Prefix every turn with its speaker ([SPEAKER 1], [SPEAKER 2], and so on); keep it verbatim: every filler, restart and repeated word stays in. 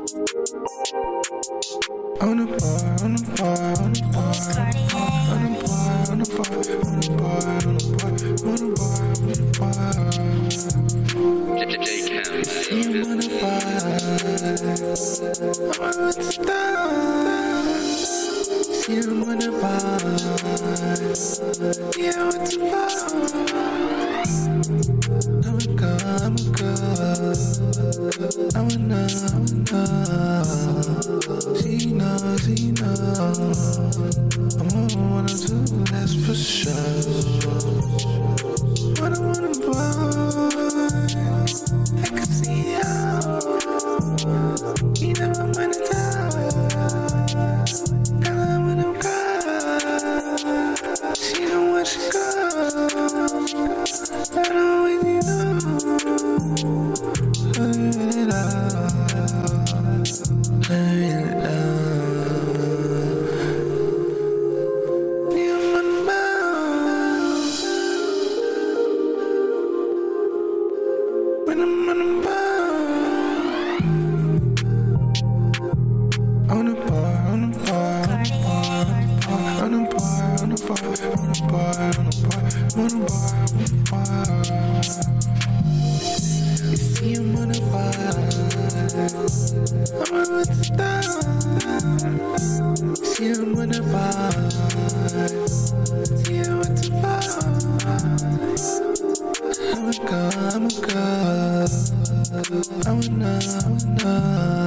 [SPEAKER 1] On the bar, on the bar, on the bar, on the bar, on the bar, on the bar, on the bar, on the bar, on the bar. See him on the bar, I'm a star. See him on the bar, yeah, what's the bar? I'm a girl, I'm a girl, I'm a know, I'm a know. She knows, she knows, I'm on one or two, that's for sure. What I wanna boy, I can see you. You know I'm gonna die, girl, I'm gonna cry. She don't want to go, I don't really know. I really love, I really love. Yeah, I'm on the bounce. When I'm on the bounce. On the bar, on the bar, on the bar, on the bar, on the bar, on the bar, on the bar, on the bar, on the bar. You see him on the bar, I'm a star. See him on the bar, see him on the bar. I'm a girl, I'm a girl, I'm a know, I'm a know.